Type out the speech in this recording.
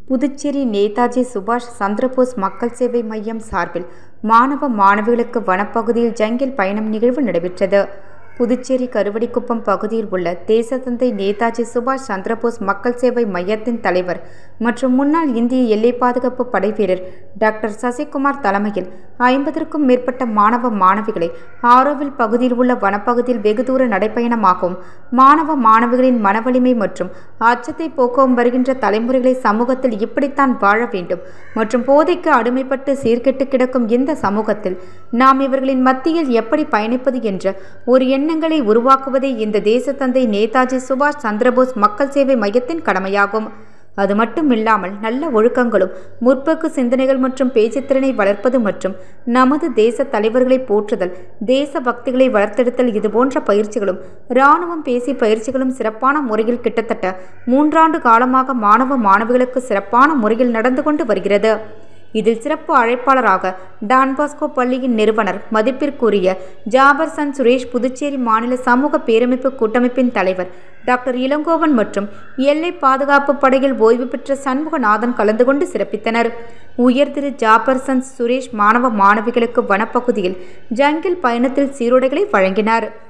புதுச்சேரி நேதாஜி சுபாஷ் சந்திரபோஸ் மக்கள் சேவை மையம் சார்பில் மாணவ மாணவிகளுக்கு வனப்பகுதியில் ஜங்கிள் பயணம் நிகழ்வு நடைபெற்றது. புதுச்சேரி கருவடிக்குப்பம் பகுதியில் உள்ள தேசத்தந்தை நேதாஜி சுபாஷ் சந்திரபோஸ் மக்கள் சேவை மையத்தின் தலைவர் மற்றும் முன்னாள் இந்திய எல்லை பாதுகாப்பு படை வீரர் டாக்டர் சசிகுமார் தலைமையில் 50க்கும் மேற்பட்ட மாணவ மாணவிகளை ஆரோவில் பகுதியில் உள்ள வனப்பகுதியில் வெகு தூர நடைப்பயணமாகவும் மாணவ மாணவிகளின் மனவலிமை மற்றும் அச்சத்தை போக்கவும் வருகின்ற தலைமுறைகளை சமூகத்தில் இப்படித்தான் வாழ வேண்டும் மற்றும் போதைக்கு அடிமைப்பட்டு சீர்கெட்டு கிடக்கும் இந்த சமூகத்தில் நாம் இவர்களின் மத்தியில் எப்படி பயணிப்பது என்ற ஒரு எண்ணங்களை உருவாக்குவதே இந்த தேசத்தந்தை நேதாஜி சுபாஷ் சந்திரபோஸ் மக்கள் சேவை மையத்தின் கடமையாகும். அது மட்டுமில்லாமல் நல்ல ஒழுக்கங்களும் முற்போக்கு சிந்தனைகள் மற்றும் பேச்சுத்திறனை வளர்ப்பது மற்றும் நமது தேச தலைவர்களை போற்றுதல், தேச பக்திகளை வளர்த்தெடுத்தல் இதுபோன்ற பயிற்சிகளும் இராணுவம் பேசி பயிற்சிகளும் சிறப்பான முறையில் கிட்டத்தட்ட 3 ஆண்டு காலமாக மாணவ மாணவிகளுக்கு சிறப்பான முறையில் நடந்து கொண்டு வருகிறது. இதில் சிறப்பு அழைப்பாளராக டான்பாஸ்கோ பள்ளியின் நிறுவனர் மதிப்பிற்குரிய ஜாபர்சன் சுரேஷ், புதுச்சேரி மாநில சமூக பேரமைப்பு கூட்டமைப்பின் தலைவர் டாக்டர் இளங்கோவன் மற்றும் எல்லை பாதுகாப்பு படையில் ஓய்வு பெற்ற சண்முகநாதன் கலந்து கொண்டு சிறப்பித்தனர். உயர் திரு ஜாபர்சன் சுரேஷ் மாணவ மாணவிகளுக்கு வனப்பகுதியில் ஜங்கிள் பயணத்தில் சீருடைகளை வழங்கினார்.